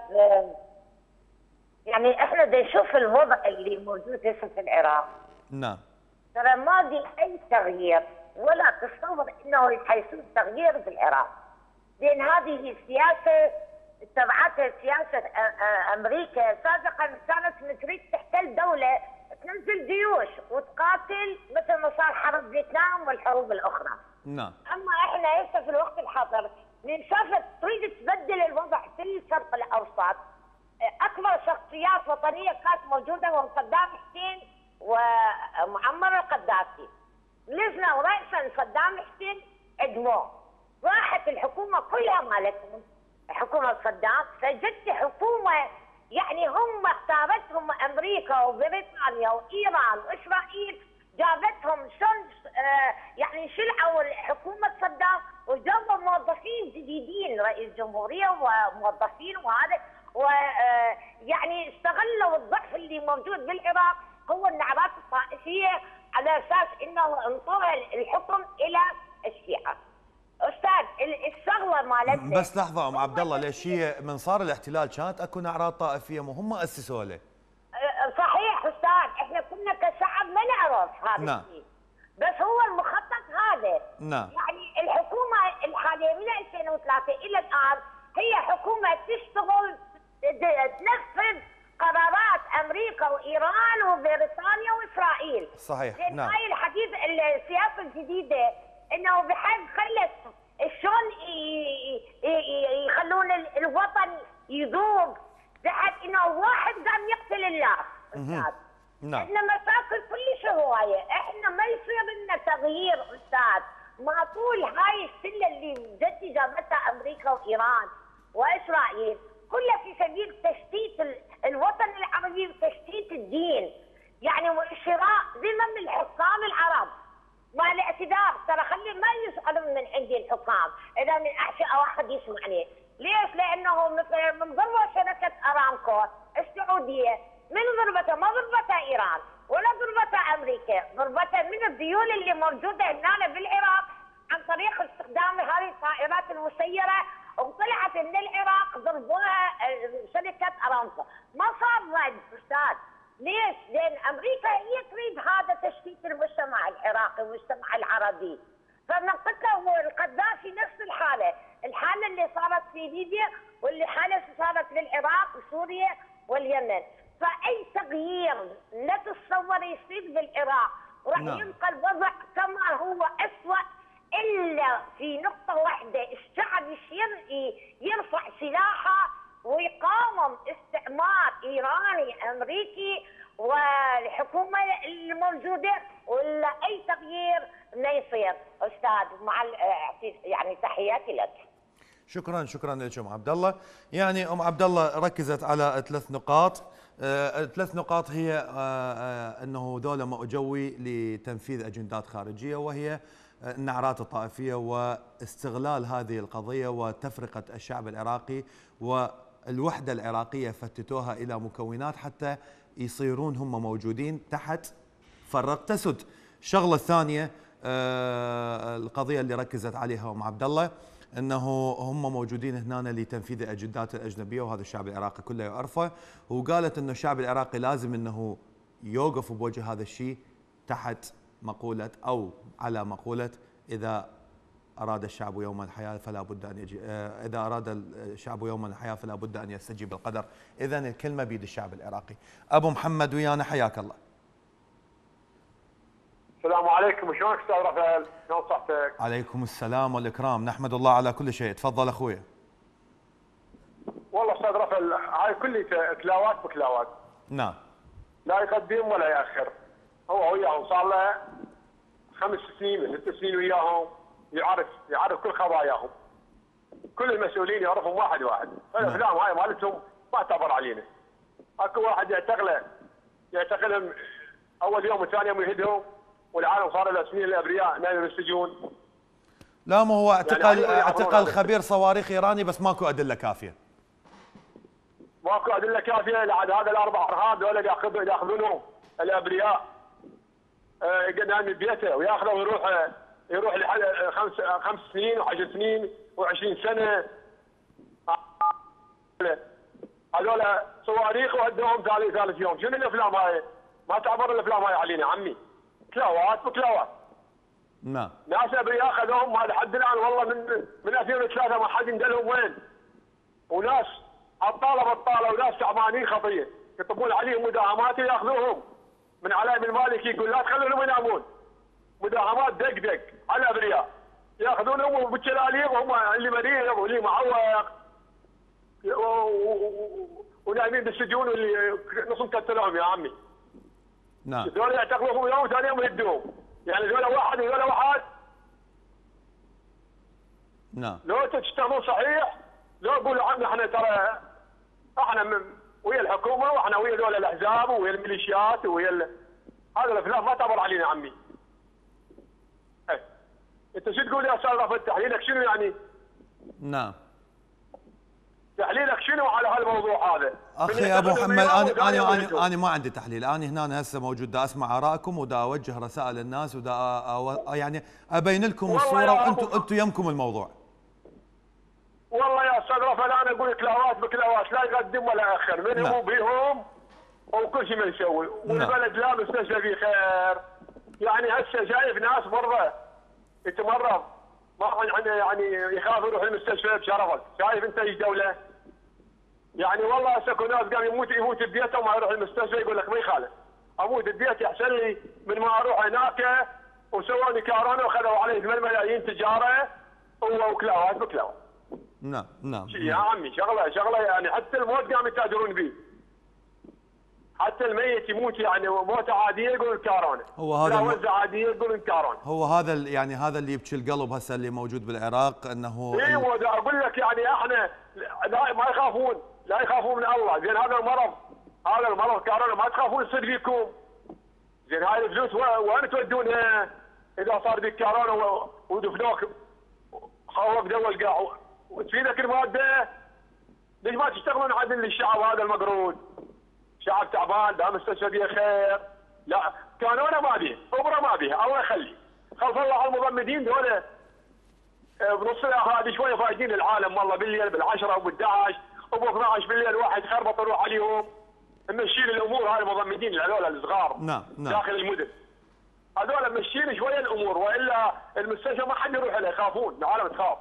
يعني احنا بدنا نشوف الوضع اللي موجود هسه في العراق. نعم. ترى ما في اي تغيير ولا تصور انه حيصير تغيير بالعراق. لان هذه السياسه اتبعتها سياسه امريكا سابقا، كانت تريد تحتل دوله تنزل جيوش وتقاتل مثل ما صار حرب فيتنام والحروب الاخرى. نعم. اما احنا هسه في الوقت الحاضر شافت تريد تبدل الوضع في الشرق الاوسط. اكبر شخصيات وطنيه كانت موجوده هو صدام حسين ومعمر القذافي. لجنه ورئيسا صدام حسين عدموه، راحت الحكومه كلها مالتهم حكومه صدام، فجت حكومه يعني هم اختارتهم امريكا وبريطانيا وايران واسرائيل، جابتهم شلون آه يعني شلعوا حكومه صدام وجابوا موظفين جديدين، رئيس جمهوريه وموظفين وهذا، ويعني استغلوا الضعف اللي موجود بالعراق هو النعرات الطائفيه على اساس انه انطوها الحكم الى الشيعه. استاذ الشغله مالتنا بس لحظه ام عبد الله، ليش هي من صار الاحتلال كانت اكو نعرات طائفيه مو هم اسسوا له؟ صحيح استاذ، احنا كنا كشعب ما نعرف هذا نعم. الشيء، بس هو المخطط هذا. نعم. يعني الحكومه الحاليه من ألفين وثلاثة الى الان هي حكومه تشتغل تنفذ قرارات امريكا وايران وبريطانيا واسرائيل. صحيح. لان نعم. هاي الحديث السياسه الجديده انه بحد خلت شلون يخلون الوطن يذوب بحد انه واحد قام يقتل الناس. استاذ نعم. احنا مشاكل كلش هوايه، احنا ما يصير لنا تغيير استاذ ما طول هاي السله اللي جت جابتها امريكا وايران واسرائيل كلها في سبيل تشتيت الوطن العربي وتشتيت الدين، يعني وشراء ذمم الحكام العرب. مع الاعتذار ترى خلي ما يسالون من عندي الحكام اذا من احشي او احد يسمعني، ليش؟ لانه مثلا من ضربه شركه ارامكو السعوديه، من ضربتها ما ضربتها ايران ولا ضربتها امريكا، ضربتها من الذيول اللي موجوده هنا بالعراق عن طريق استخدام هذه الطائرات المسيره، وطلعت من العراق ضربوها شركه ارامكو، ما صار رد استاذ. ليش؟ لان امريكا هي تريد هذا تشتيت المجتمع العراقي والمجتمع العربي. فمنطقه والقذافي نفس الحاله، الحاله اللي صارت في ليبيا واللي حاله صارت بالعراق وسوريا واليمن، فاي تغيير لا تتصور يصير بالعراق وراح نعم. يبقى الوضع كما هو اسوء الا في نقطه واحده، الشعب يرفع سلاحه ويقاوم استعمار ايراني امريكي والحكومه الموجوده، ولا اي تغيير ما يصير استاذ. مع يعني تحياتي لك. شكرا شكرا لك ام عبد الله. يعني ام عبد الله ركزت على ثلاث نقاط، آه، ثلاث نقاط هي آه، آه، انه دوله مأجوي لتنفيذ اجندات خارجيه، وهي النعرات الطائفيه واستغلال هذه القضيه وتفرقه الشعب العراقي، والوحده العراقيه فتتوها الى مكونات حتى يصيرون هم موجودين تحت فرق تسد. الشغله الثانيه آه، القضيه اللي ركزت عليها ام عبد الله انه هم موجودين هنا لتنفيذ الاجندات الاجنبيه، وهذا الشعب العراقي كله يعرفه، وقالت انه الشعب العراقي لازم انه يوقف بوجه هذا الشيء تحت مقوله او على مقوله اذا اراد الشعب يوما الحياه فلا بد ان يجي، اذا اراد الشعب يوما الحياه فلا بد ان يستجيب القدر. اذا الكلمه بيد الشعب العراقي. ابو محمد ويانا، حياك الله. السلام عليكم، شلونك استاذ رافائيل؟ شلون صحتك؟ عليكم السلام والاكرام، نحمد الله على كل شيء، تفضل اخويا. والله استاذ رافائيل هاي كلها تلاوات بكلاوات. نعم. لا يقدم ولا ياخر. هو وياهم صار له خمس سنين ست سنين وياهم، يعرف يعرف كل خباياهم. كل المسؤولين يعرفهم واحد واحد، الافلام هاي مالتهم ما تعبر علينا. اكو واحد يعتقله يعتقلهم اول يوم وثاني يوم يهدهم، والعالم صار له سنين الابرياء نايمين بالسجون. لا ما هو اعتقل يعني اعتقل خبير صواريخ ايراني بس ماكو ادله كافيه. ماكو ادله كافيه لعد هذا الاربع ارهاب دول ياخذون ياخذونهم الابرياء آه نايم ببيته وياخذه ويروح يروح لحد خمس خمس سنين وعشر سنين وعشرين سنه. هذول صواريخ وهدوهم ثالث ثالث يوم. شنو الافلام هاي؟ ما تعبر الافلام هاي علينا عمي. كلاوات وكلاوات. نعم. ناس ابرياء اخذوهم لحد الان والله من من ألفين وثلاثة ما حد يندلهم وين. وناس عطاله بطاله وناس تعبانين خطيه، يطبون عليهم مداهمات وياخذوهم. من علاء بن مالك يقول لا تخلونهم ينامون. مداهمات دق دق على الابرياء. ياخذونهم بالشلاليق وهم اللي مريض واللي معوق ونايمين بالسجون واللي نصهم قتلوهم يا عمي. نعم. ذولا يعتقلوهم يوم ثاني يوم يهدوهم. يعني ذولا واحد وذولا واحد. نعم. لو تشتغلون صحيح لو قولوا عنا احنا ترى احنا من ويا الحكومه واحنا ويا ذولا الاحزاب ويا الميليشيات ويا ال... هذا الافلام ما تعبر علينا عمي. ايه. انت شو تقول يا استاذ رافد؟ تحليلك شنو يعني؟ نعم. تحليلك شنو على هالموضوع هذا؟ اخي ابو محمد انا انا انا انا ما عندي تحليل، انا هنا هسه موجود دا اسمع ارائكم ودا اوجه رسائل للناس ودا أو يعني ابين لكم الصوره وانتم انتم يمكم الموضوع. والله يا استاذ رافد انا اقول كلاوات بكلاوات لا يقدم ولا ياخر، منهم وبيهم وكل شيء ما يسوي، والبلد لا مستشفى فيه خير. يعني هسه شايف ناس مره يتمرض ما يعني يخاف يروح المستشفى بشرفك، شايف انت ايش دوله؟ يعني والله هسه اكو ناس قام يموت يموت ببيته وما يروح المستشفى يقول لك ما يخالف، اموت ببيتي احسن لي من ما اروح هناك وسووني كورونا وخذوا علي ثمان ملايين تجاره هو وكلاوات بكلاوات. نعم نعم. يا عمي شغله شغله يعني حتى الموت قام يتاجرون به. حتى الميت يموت يعني موته عاديه يقولون كورونا. هو هذا لا وزه عاديه يقولون كورونا. هو هذا يعني هذا اللي يبكي القلب هسه اللي موجود بالعراق انه ايوه ال... اقول لك يعني احنا لا ما يخافون لا يخافون من الله، زين هذا المرض هذا المرض كورونا ما تخافون يصير فيكم. زين هاي الفلوس وين تودونها؟ اذا صار بك كورونا ودفنوك خوف دول قاع وتفيدك الماده ليش ما تشتغلون عدل للشعب هذا المقرود؟ شعب تعبان دا مستشفى بيه خير. لا كورونا ما بيه، ابره ما بيه، الله يخلي. خلف الله على المضمدين دول بنص هذه شويه فايدين العالم والله بالليل بالعشره وبالدعش وب اثنعش بالليل واحد خربط يروح عليهم. ممشين الامور هاي المضمدين هذول الصغار. نعم نعم. داخل المدن. هذول ممشين شويه الامور والا المستشفى ما حد يروح له يخافون، العالم تخاف.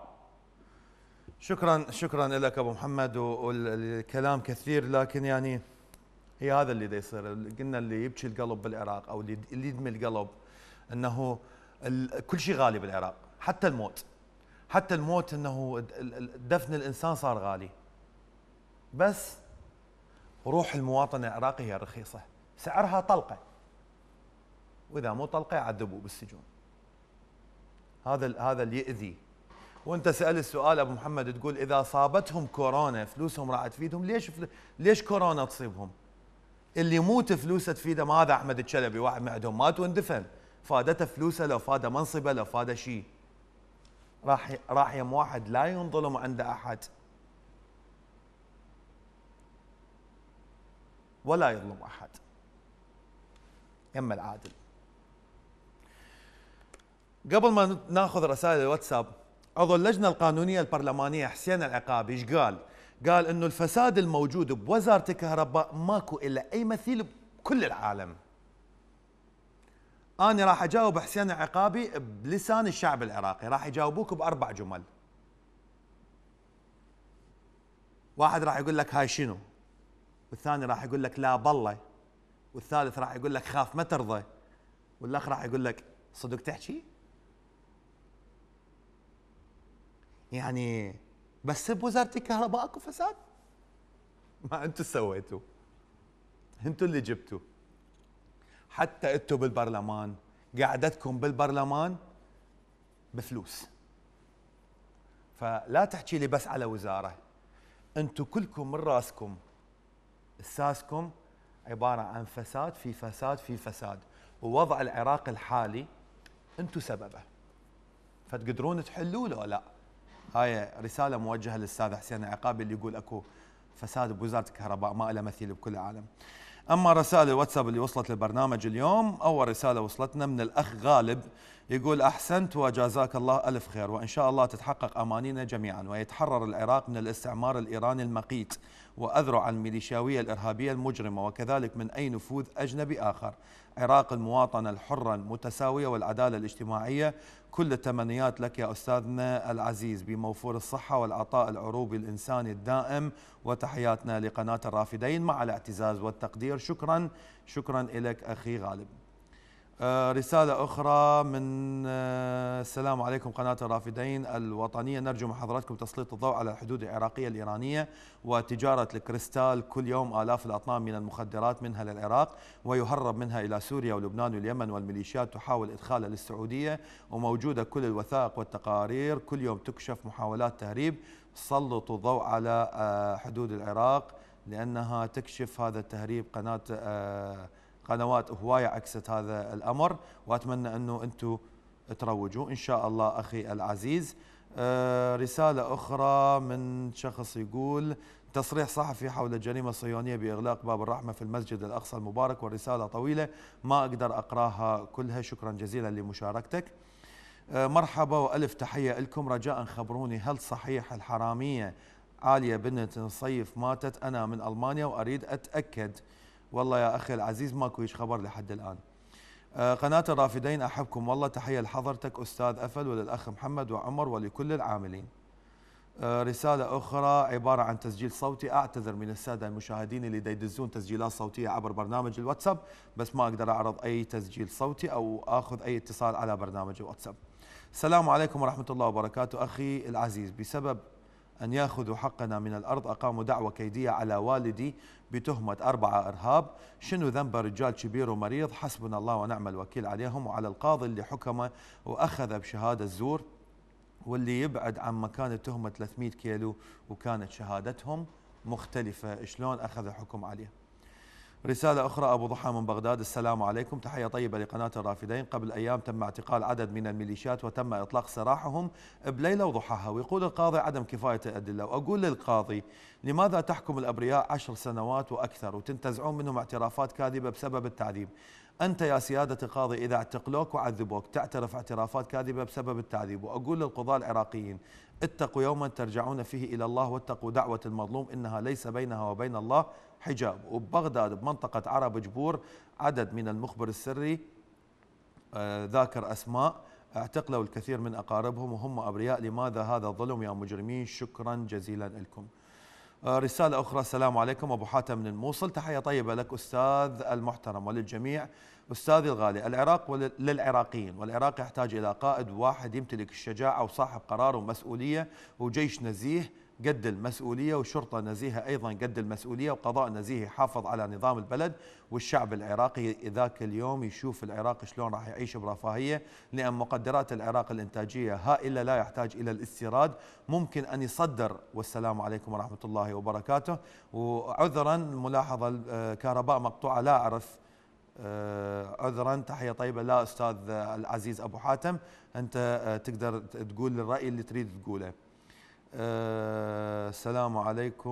شكرا شكرا لك ابو محمد والكلام كثير لكن يعني هي هذا اللي دا يصير. قلنا اللي يبكي القلب بالعراق او اللي اللي يدمي القلب انه كل شيء غالي بالعراق، حتى الموت. حتى الموت انه دفن الانسان صار غالي. بس روح المواطن العراقي هي رخيصه، سعرها طلقه. واذا مو طلقه يعذبوه بالسجون. هذا هذا اللي يؤذي. وانت سأل السؤال ابو محمد تقول اذا صابتهم كورونا فلوسهم راح تفيدهم، ليش فل... ليش كورونا تصيبهم؟ اللي يموت فلوسه تفيده. ما هذا احمد الشلبي واحد من عندهم مات واندفن، فادته فلوسه لو فاده منصبه لو فاده شيء. راح راح يم واحد لا ينظلم عند احد ولا يظلم احد. يم العادل. قبل ما ناخذ رسائل الواتساب، عضو اللجنه القانونيه البرلمانيه حسين العقابي ايش قال؟ قال انه الفساد الموجود بوزاره الكهرباء ماكو الا اي مثيل بكل العالم. انا راح اجاوب حسين العقابي بلسان الشعب العراقي، راح يجاوبوك باربع جمل. واحد راح يقول لك هاي شنو؟ والثاني راح يقول لك لا بالله، والثالث راح يقول لك خاف ما ترضى، والاخ راح يقول لك صدق تحكي؟ يعني بس بوزارة الكهرباء اكو فساد؟ ما انتم سويتوا، انتم اللي جبتوا. حتى انتم بالبرلمان قعدتكم بالبرلمان بفلوس. فلا تحكي لي بس على وزاره، انتم كلكم من راسكم اساسكم عباره عن فساد في فساد في فساد، ووضع العراق الحالي انتم سببه. فتقدرون تحلوه لو لا؟ هاي رساله موجهه للاستاذ حسين العقابي اللي يقول اكو فساد بوزاره الكهرباء ما له مثيل بكل العالم. اما رسائل الواتساب اللي وصلت للبرنامج اليوم، اول رساله وصلتنا من الاخ غالب يقول احسنت وجزاك الله الف خير، وان شاء الله تتحقق امانينا جميعا ويتحرر العراق من الاستعمار الايراني المقيت واذرع الميليشياويه الارهابيه المجرمه، وكذلك من اي نفوذ اجنبي اخر. عراق المواطنه الحره المتساويه والعداله الاجتماعيه. كل التمنيات لك يا استاذنا العزيز بموفور الصحه والعطاء العروبي الانساني الدائم، وتحياتنا لقناه الرافدين مع الاعتزاز والتقدير. شكرا شكرا لك اخي غالب. آه رسالة أخرى من آه السلام عليكم قناة الرافدين الوطنية، نرجو من حضراتكم تسليط الضوء على الحدود العراقية الإيرانية وتجارة الكريستال. كل يوم آلاف الأطنان من المخدرات منها للعراق ويهرب منها إلى سوريا ولبنان واليمن، والميليشيات تحاول إدخالها للسعودية، وموجودة كل الوثائق والتقارير. كل يوم تكشف محاولات تهريب. سلطوا الضوء على آه حدود العراق لأنها تكشف هذا التهريب. قناة آه قنوات هواية عكست هذا الأمر، وأتمنى أنه أنتم تروجوا إن شاء الله أخي العزيز. آه رسالة أخرى من شخص يقول تصريح صحفي حول الجريمة الصهيونية بإغلاق باب الرحمة في المسجد الأقصى المبارك، والرسالة طويلة ما أقدر أقراها كلها. شكرا جزيلا لمشاركتك. آه مرحبا وألف تحية لكم. رجاء خبروني هل صحيح الحرامية عالية بنت نصيف ماتت؟ أنا من ألمانيا وأريد أتأكد. والله يا أخي العزيز ماكو هيج خبر لحد الآن. آه قناة الرافدين أحبكم والله. تحية لحضرتك أستاذ أفل وللأخ محمد وعمر ولكل العاملين. آه رسالة أخرى عبارة عن تسجيل صوتي. أعتذر من السادة المشاهدين اللي يدزون تسجيلات صوتية عبر برنامج الواتساب، بس ما أقدر أعرض أي تسجيل صوتي أو أخذ أي اتصال على برنامج الواتساب. السلام عليكم ورحمة الله وبركاته. أخي العزيز، بسبب أن يأخذوا حقنا من الأرض أقاموا دعوة كيدية على والدي بتهمة أربعة إرهاب. شنو ذنبه؟ رجال كبير ومريض، حسبنا الله ونعم الوكيل عليهم وعلى القاضي اللي حكمه وأخذ بشهادة الزور، واللي يبعد عن مكان التهمة ثلاثمئة كيلو وكانت شهادتهم مختلفة. شلون أخذ حكم عليه؟ رسالة أخرى أبو ضحى من بغداد. السلام عليكم، تحية طيبة لقناة الرافدين. قبل أيام تم اعتقال عدد من الميليشيات وتم إطلاق سراحهم بليلة وضحاها، ويقول القاضي عدم كفاية الأدلة. وأقول للقاضي لماذا تحكم الأبرياء عشر سنوات وأكثر وتنتزعون منهم اعترافات كاذبة بسبب التعذيب؟ أنت يا سيادة القاضي إذا اعتقلوك وعذبوك تعترف اعترافات كاذبة بسبب التعذيب. وأقول للقضاة العراقيين اتقوا يوما ترجعون فيه إلى الله واتقوا دعوة المظلوم إنها ليس بينها وبين الله حجاب. وببغداد بمنطقة عرب جبور عدد من المخبر السري آه ذاكر أسماء اعتقلوا الكثير من أقاربهم وهم أبرياء. لماذا هذا الظلم يا مجرمين؟ شكرا جزيلا لكم. آه رسالة أخرى. السلام عليكم، أبو حاتم من الموصل. تحية طيبة لك أستاذ المحترم وللجميع. أستاذي الغالي، العراق للعراقيين، والعراق يحتاج إلى قائد واحد يمتلك الشجاعة وصاحب قرار ومسؤولية، وجيش نزيه قد المسؤولية، وشرطة نزيهة أيضا قد المسؤولية، وقضاء نزيه يحافظ على نظام البلد. والشعب العراقي ذاك اليوم يشوف العراق شلون راح يعيش برفاهية، لأن مقدرات العراق الإنتاجية هائلة لا يحتاج إلى الاستيراد، ممكن أن يصدر. والسلام عليكم ورحمة الله وبركاته. وعذرا ملاحظة الكهرباء مقطوعة لا أعرف عذرا. تحية طيبة. لا أستاذ العزيز أبو حاتم، أنت تقدر تقول الرأي اللي تريد تقوله. أه السلام عليكم.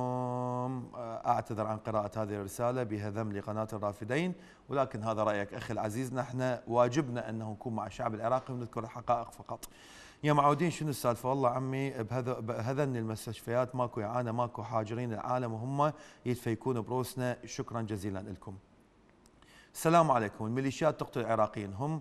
أعتذر عن قراءة هذه الرسالة بها ذم لقناة الرافدين، ولكن هذا رأيك أخي العزيز. نحن واجبنا أنه نكون مع الشعب العراقي ونذكر الحقائق فقط. يا معودين شنو السالفة؟ والله عمي بهذن المستشفيات ماكو إعانة، ماكو حاجرين العالم وهم يتفيكون بروسنا. شكرا جزيلا لكم. السلام عليكم. الميليشيات تقتل العراقيين، هم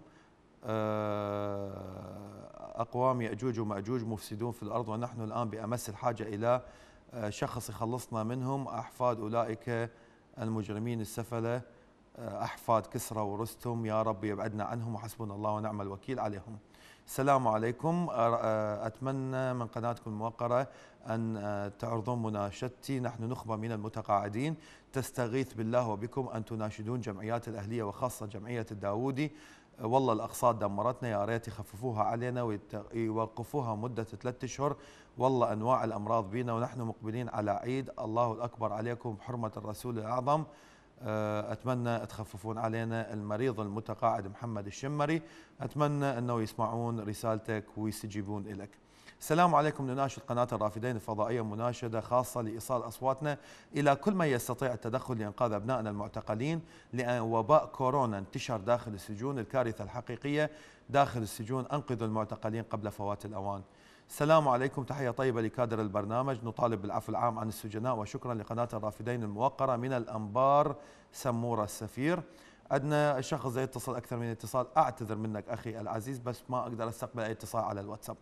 أقوام يأجوج ومأجوج مفسدون في الأرض، ونحن الآن بأمس الحاجة إلى شخص يخلصنا منهم. أحفاد أولئك المجرمين السفلة، أحفاد كسرى ورستم، يا رب يبعدنا عنهم وحسبنا الله ونعم الوكيل عليهم. السلام عليكم. أتمنى من قناتكم الموقرة أن تعرضون مناشدتي. نحن نخبة من المتقاعدين تستغيث بالله وبكم أن تناشدون جمعيات الأهلية وخاصة جمعية الداودي والله الأقساط دمرتنا، يا ريت يخففوها علينا ويوقفوها مدة ثلاثة أشهر. والله أنواع الأمراض بينا ونحن مقبلين على عيد، الله الأكبر عليكم بحرمة الرسول الأعظم. أتمنى تخففون علينا. المريض المتقاعد محمد الشمري، أتمنى أنه يسمعون رسالتك ويستجيبون لك. السلام عليكم. نناشد قناة الرافدين الفضائية مناشدة خاصة لإيصال أصواتنا إلى كل من يستطيع التدخل لإنقاذ أبنائنا المعتقلين، لأن وباء كورونا انتشر داخل السجون، الكارثة الحقيقية داخل السجون، أنقذوا المعتقلين قبل فوات الأوان. السلام عليكم. تحية طيبة لكادر البرنامج، نطالب بالعفو العام عن السجناء، وشكرا لقناة الرافدين الموقرة من الأنبار سمورة السفير. عندنا شخص زي يتصل أكثر من اتصال، أعتذر منك أخي العزيز بس ما أقدر أستقبل أي اتصال على الواتساب.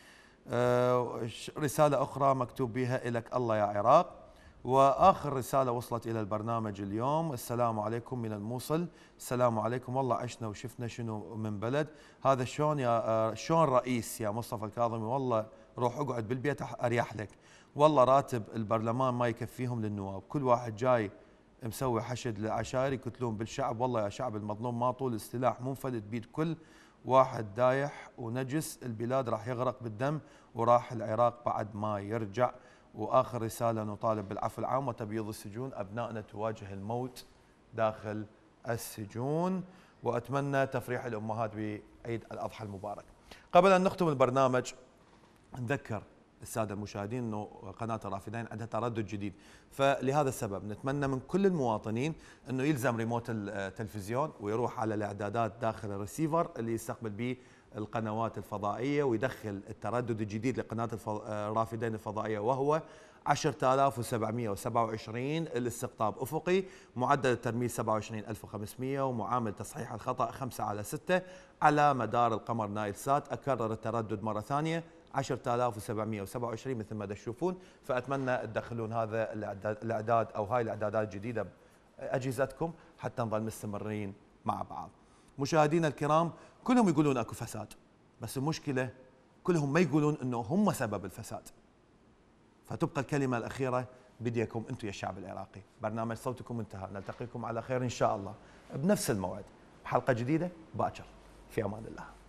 أه رسالة أخرى مكتوب بها إلك الله يا عراق. وآخر رسالة وصلت إلى البرنامج اليوم، السلام عليكم من الموصل. السلام عليكم، والله عشنا وشفنا شنو من بلد هذا. شلون يا شلون رئيس يا مصطفى الكاظمي، والله روح اقعد بالبيت أريح لك. والله راتب البرلمان ما يكفيهم للنواب، كل واحد جاي مسوي حشد للعشائر يقتلون بالشعب. والله يا شعب المظلوم ما طول السلاح منفلت بيد كل واحد دايح ونجس، البلاد راح يغرق بالدم وراح العراق بعد ما يرجع. وآخر رسالة، نطالب بالعفو العام وتبييض السجون، أبنائنا تواجه الموت داخل السجون، وأتمنى تفريح الأمهات بعيد الأضحى المبارك. قبل أن نختم البرنامج نذكر السادة المشاهدين أنه قناة الرافدين عندها تردد جديد، فلهذا السبب نتمنى من كل المواطنين أنه يلزم ريموت التلفزيون ويروح على الإعدادات داخل الريسيفر اللي يستقبل به القنوات الفضائية ويدخل التردد الجديد لقناة الرافدين الفضائية، وهو عشرة آلاف وسبعمئة وسبعة وعشرين الاستقطاب أفقي، معدل الترميز سبعة وعشرين ألف وخمسمئة، ومعامل تصحيح الخطأ خمسة على ستة على مدار القمر نايل سات. أكرر التردد مرة ثانية، عشرة آلاف وسبعمئة وسبعة وعشرين مثل ما تشوفون. فأتمنى تدخلون هذا الإعداد أو هاي الإعدادات الجديدة بأجهزتكم حتى نظل مستمرين مع بعض. مشاهدينا الكرام، كلهم يقولون اكو فساد، بس المشكله كلهم ما يقولون انه هم سبب الفساد. فتبقى الكلمه الاخيره بديكم انتم يا الشعب العراقي. برنامج صوتكم انتهى، نلتقيكم على خير ان شاء الله بنفس الموعد بحلقه جديده باكر. في امان الله.